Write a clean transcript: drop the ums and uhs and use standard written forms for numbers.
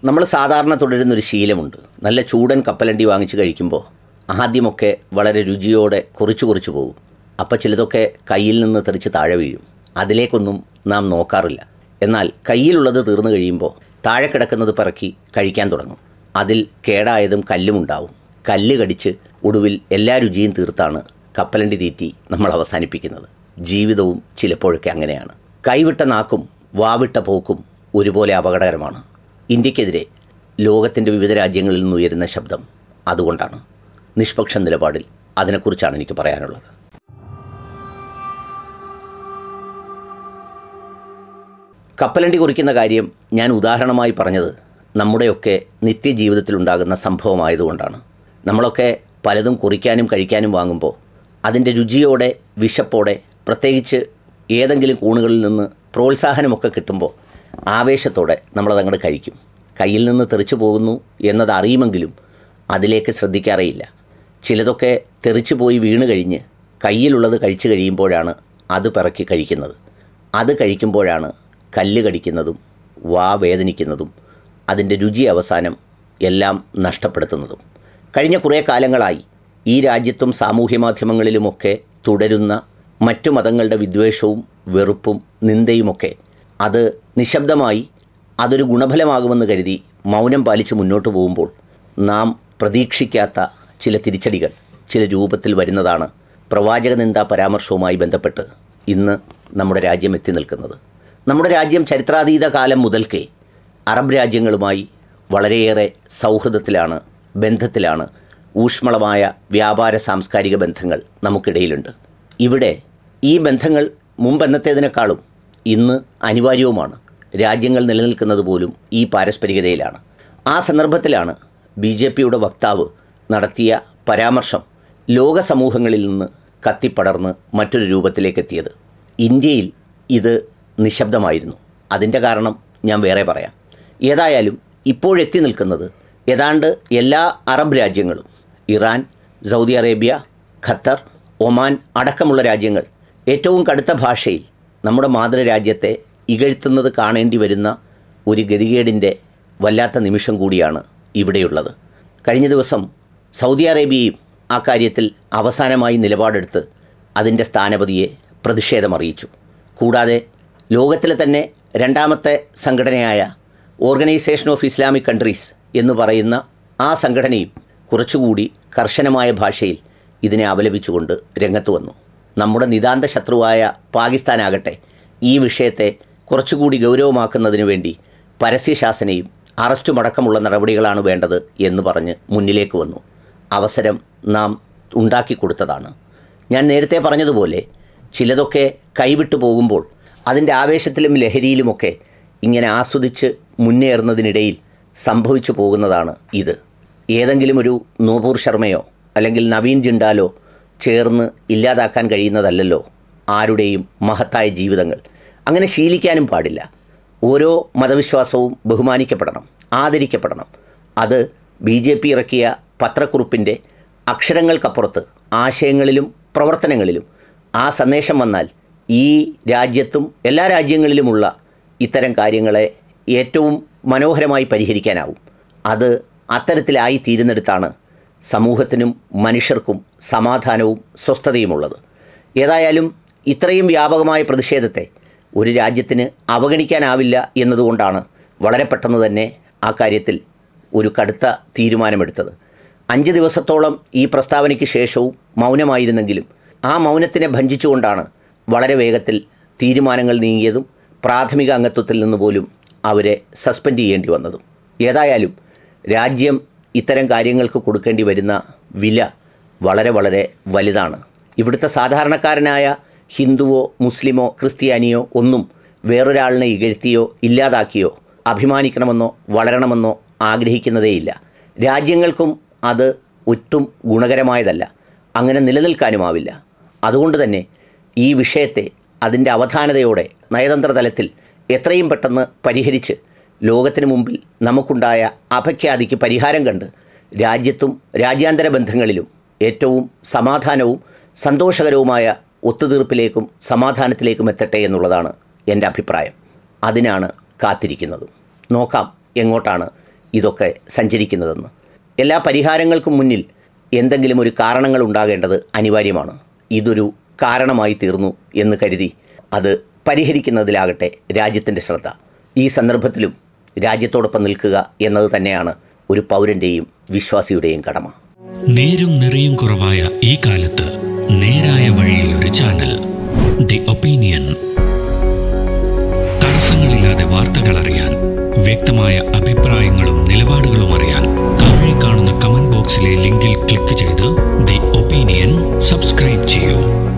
നമ്മൾ സാധാരണ തുടരുന്നൊരു ശീലമുണ്ട്. നല്ല ചൂടൻ കപ്പലണ്ടി വാങ്ങിച്ച് കഴിക്കുമ്പോൾ ആദ്യമൊക്കെ വളരെ രുചിയോടെ കുറിച്ചു പോകും. അപ്പം ചിലതൊക്കെ കയ്യിൽ നിന്ന് തെറിച്ച് താഴെ വീഴും. അതിലേക്കൊന്നും നാം നോക്കാറില്ല. എന്നാൽ കയ്യിലുള്ളത് തീർന്നു കഴിയുമ്പോൾ താഴെ കിടക്കുന്നത് പിറക്കി കഴിക്കാൻ തുടങ്ങും. അതിൽ കേടായതും കല്ലുമുണ്ടാവും. കല്ല് കടിച്ച് ഒടുവിൽ എല്ലാ രുചിയും തീർത്താണ് കപ്പലണ്ടി തീറ്റി നമ്മൾ അവസാനിപ്പിക്കുന്നത്. ജീവിതവും ചിലപ്പോഴൊക്കെ അങ്ങനെയാണ്. കൈവിട്ട നാക്കും വാവിട്ട പോക്കും ഒരുപോലെ അപകടകരമാണ്. ഇന്ത്യക്കെതിരെ ലോകത്തിൻ്റെ വിവിധ രാജ്യങ്ങളിൽ നിന്ന് ഉയരുന്ന ശബ്ദം അതുകൊണ്ടാണ്. നിഷ്പക്ഷ നിലപാടിൽ അതിനെക്കുറിച്ചാണ് എനിക്ക് പറയാനുള്ളത്. കപ്പലണ്ടി കുറിക്കുന്ന കാര്യം ഞാൻ ഉദാഹരണമായി പറഞ്ഞത് നമ്മുടെയൊക്കെ നിത്യജീവിതത്തിലുണ്ടാകുന്ന സംഭവമായതുകൊണ്ടാണ്. നമ്മളൊക്കെ പലതും കുറിക്കാനും കഴിക്കാനും വാങ്ങുമ്പോൾ അതിൻ്റെ രുചിയോടെ, വിശപ്പോടെ, പ്രത്യേകിച്ച് ഏതെങ്കിലും കൂണുകളിൽ നിന്ന് പ്രോത്സാഹനമൊക്കെ കിട്ടുമ്പോൾ ആവേശത്തോടെ നമ്മളതങ്ങോട്ട് കഴിക്കും. കയ്യിൽ നിന്ന് തെറിച്ചു പോകുന്നു എന്നത് അറിയുമെങ്കിലും അതിലേക്ക് ശ്രദ്ധിക്കാറേയില്ല. ചിലതൊക്കെ തെറിച്ചു പോയി വീണ് കഴിഞ്ഞ് കയ്യിലുള്ളത് കഴിച്ചു കഴിയുമ്പോഴാണ് അത് പിറക്കി കഴിക്കുന്നത്. അത് കഴിക്കുമ്പോഴാണ് കല്ല് കടിക്കുന്നതും വാ വേദനിക്കുന്നതും അതിൻ്റെ രുചി അവസാനം എല്ലാം നഷ്ടപ്പെടുത്തുന്നതും. കഴിഞ്ഞ കുറേ കാലങ്ങളായി ഈ രാജ്യത്തും സാമൂഹ്യ മാധ്യമങ്ങളിലുമൊക്കെ തുടരുന്ന മറ്റു മതങ്ങളുടെ വിദ്വേഷവും വെറുപ്പും നിന്ദയുമൊക്കെ അത് നിശബ്ദമായി അതൊരു ഗുണഫലമാകുമെന്ന് കരുതി മൗനം പാലിച്ച് മുന്നോട്ട് പോകുമ്പോൾ നാം പ്രതീക്ഷിക്കാത്ത ചില തിരിച്ചടികൾ ചില രൂപത്തിൽ വരുന്നതാണ് പ്രവാചക നിന്ദാ പരാമർശവുമായി ബന്ധപ്പെട്ട് ഇന്ന് നമ്മുടെ രാജ്യം എത്തി നിൽക്കുന്നത്. നമ്മുടെ രാജ്യം ചരിത്രാതീത കാലം മുതൽക്കേ അറബ് രാജ്യങ്ങളുമായി വളരെയേറെ സൗഹൃദത്തിലാണ്, ബന്ധത്തിലാണ്. ഊഷ്മളമായ വ്യാപാര സാംസ്കാരിക ബന്ധങ്ങൾ നമുക്കിടയിലുണ്ട്. ഇവിടെ ഈ ബന്ധങ്ങൾ മുമ്പെന്നത്തേതിനേക്കാളും ഇന്ന് അനിവാര്യവുമാണ്. രാജ്യങ്ങൾ നിലനിൽക്കുന്നത് പോലും ഈ പാരസ്പരികതയിലാണ്. ആ സന്ദർഭത്തിലാണ് BJPയുടെ വക്താവ് നടത്തിയ പരാമർശം ലോക സമൂഹങ്ങളിൽ നിന്ന് കത്തിപ്പടർന്ന് മറ്റൊരു രൂപത്തിലേക്കെത്തിയത്. ഇന്ത്യയിൽ ഇത് നിശബ്ദമായിരുന്നു. അതിൻ്റെ കാരണം ഞാൻ വേറെ പറയാം. ഏതായാലും ഇപ്പോഴെത്തി നിൽക്കുന്നത് ഏതാണ്ട് എല്ലാ അറബ് രാജ്യങ്ങളും, Iran, Saudi Arabia, Qatar, Oman അടക്കമുള്ള രാജ്യങ്ങൾ ഏറ്റവും കടുത്ത ഭാഷയിൽ നമ്മുടെ മാതൃരാജ്യത്തെ ഇകഴ്ത്തുന്നത് കാണേണ്ടി വരുന്ന ഒരു ഗതികേടിൻ്റെ വല്ലാത്ത നിമിഷം കൂടിയാണ് ഇവിടെയുള്ളത്. കഴിഞ്ഞ ദിവസം സൗദി അറേബ്യയും ആ കാര്യത്തിൽ അവസാനമായി നിലപാടെടുത്ത് അതിൻ്റെ സ്ഥാനപതിയെ പ്രതിഷേധമറിയിച്ചു. കൂടാതെ ലോകത്തിലെ തന്നെ രണ്ടാമത്തെ സംഘടനയായ ഓർഗനൈസേഷൻ ഓഫ് ഇസ്ലാമിക് കൺട്രീസ് എന്ന് പറയുന്ന ആ സംഘടനയും കുറച്ചുകൂടി കർശനമായ ഭാഷയിൽ ഇതിനെ അപലപിച്ചുകൊണ്ട് രംഗത്ത് വന്നു. നമ്മുടെ നിതാന്ത ശത്രുവായ പാകിസ്ഥാനാകട്ടെ ഈ വിഷയത്തെ കുറച്ചുകൂടി ഗൗരവമാക്കുന്നതിന് വേണ്ടി പരസ്യശാസനയും അറസ്റ്റുമടക്കമുള്ള നടപടികളാണ് വേണ്ടത് എന്ന് പറഞ്ഞ് മുന്നിലേക്ക് വന്നു. അവസരം നാം ഉണ്ടാക്കി കൊടുത്തതാണ്. ഞാൻ നേരത്തെ പറഞ്ഞതുപോലെ ചിലതൊക്കെ കൈവിട്ടു പോകുമ്പോൾ അതിൻ്റെ ആവേശത്തിലും ലഹരിയിലുമൊക്കെ ഇങ്ങനെ ആസ്വദിച്ച് മുന്നേറുന്നതിനിടയിൽ സംഭവിച്ചു പോകുന്നതാണ് ഇത്. ഏതെങ്കിലും ഒരു നൂപൂർ ശർമ്മയോ അല്ലെങ്കിൽ നവീൻ ജിണ്ടാലോ ചേർന്ന് ഇല്ലാതാക്കാൻ കഴിയുന്നതല്ലല്ലോ ആരുടെയും മഹത്തായ ജീവിതങ്ങൾ. അങ്ങനെ ശീലിക്കാനും പാടില്ല. ഓരോ മതവിശ്വാസവും ബഹുമാനിക്കപ്പെടണം, ആദരിക്കപ്പെടണം. അത് BJP ഇറക്കിയ പത്രക്കുറിപ്പിൻ്റെ അക്ഷരങ്ങൾക്കപ്പുറത്ത് ആശയങ്ങളിലും പ്രവർത്തനങ്ങളിലും ആ സന്ദേശം വന്നാൽ ഈ രാജ്യത്തും എല്ലാ രാജ്യങ്ങളിലുമുള്ള ഇത്തരം കാര്യങ്ങളെ ഏറ്റവും മനോഹരമായി പരിഹരിക്കാനാവും. അത് അത്തരത്തിലായി തീരുന്നിടത്താണ് സമൂഹത്തിനും മനുഷ്യർക്കും സമാധാനവും സ്വസ്ഥതയുമുള്ളത്. ഏതായാലും ഇത്രയും വ്യാപകമായ പ്രതിഷേധത്തെ ഒരു രാജ്യത്തിന് അവഗണിക്കാനാവില്ല എന്നതുകൊണ്ടാണ് വളരെ പെട്ടെന്ന് തന്നെ ആ കാര്യത്തിൽ ഒരു കടുത്ത തീരുമാനമെടുത്തത്. 5 ദിവസത്തോളം ഈ പ്രസ്താവനയ്ക്ക് ശേഷവും മൗനമായിരുന്നെങ്കിലും ആ മൗനത്തിനെ ഭഞ്ജിച്ചുകൊണ്ടാണ് വളരെ വേഗത്തിൽ തീരുമാനങ്ങൾ നീങ്ങിയതും പ്രാഥമിക അംഗത്വത്തിൽ നിന്ന് പോലും അവരെ സസ്പെൻഡ് ചെയ്യേണ്ടി വന്നതും. ഏതായാലും രാജ്യം ഇത്തരം കാര്യങ്ങൾക്ക് കൊടുക്കേണ്ടി വരുന്ന വില വളരെ വളരെ വലുതാണ്. ഇവിടുത്തെ സാധാരണക്കാരനായ ഹിന്ദുവോ മുസ്ലിമോ ക്രിസ്ത്യാനിയോ ഒന്നും വേറൊരാളിനെ ഇകഴ്ത്തിയോ ഇല്ലാതാക്കിയോ അഭിമാനിക്കണമെന്നോ വളരണമെന്നോ ആഗ്രഹിക്കുന്നതേയില്ല. രാജ്യങ്ങൾക്കും അത് ഒട്ടും ഗുണകരമായതല്ല. അങ്ങനെ നിലനിൽക്കാനുമാവില്ല. അതുകൊണ്ട് തന്നെ ഈ വിഷയത്തെ അതിൻ്റെ അവധാനതയോടെ നയതന്ത്ര തലത്തിൽ എത്രയും പെട്ടെന്ന് പരിഹരിച്ച് ലോകത്തിന് മുമ്പിൽ നമുക്കുണ്ടായ അപഖ്യാതിക്ക് പരിഹാരം കണ്ട് രാജ്യത്തും രാജ്യാന്തര ബന്ധങ്ങളിലും ഏറ്റവും സമാധാനവും സന്തോഷകരവുമായ ഒത്തുതീർപ്പിലേക്കും സമാധാനത്തിലേക്കും എത്തട്ടെ എന്നുള്ളതാണ് എൻ്റെ അഭിപ്രായം. അതിനാണ് കാത്തിരിക്കുന്നത്. നോക്കാം എങ്ങോട്ടാണ് ഇതൊക്കെ സഞ്ചരിക്കുന്നതെന്ന്. എല്ലാ പരിഹാരങ്ങൾക്കും മുന്നിൽ എന്തെങ്കിലും ഒരു കാരണങ്ങൾ ഉണ്ടാകേണ്ടത് അനിവാര്യമാണ്. ഇതൊരു കാരണമായി തീർന്നു എന്ന് കരുതി അത് പരിഹരിക്കുന്നതിലാകട്ടെ രാജ്യത്തിൻ്റെ ശ്രദ്ധ. ഈ സന്ദർഭത്തിലും രാജ്യത്തോടൊപ്പം നിൽക്കുക എന്നത് തന്നെയാണ് ഒരു പൗരൻ്റെയും വിശ്വാസിയുടെയും കടമ. നേരും നിറയും കുറവായ ഈ കാലത്ത് നേരായ വഴിയിൽ ഒരു ചാനൽ, ദി ഒപ്പീനിയൻ. തടസ്സങ്ങളില്ലാതെ വാർത്തകൾ അറിയാൻ, വ്യക്തമായ അഭിപ്രായങ്ങളും നിലപാടുകളും അറിയാൻ താഴെ കാണുന്ന കമന്റ് ബോക്സിലെ ലിങ്കിൽ ക്ലിക്ക് ചെയ്ത് ദി ഒപ്പീനിയൻ സബ്സ്ക്രൈബ് ചെയ്യൂ.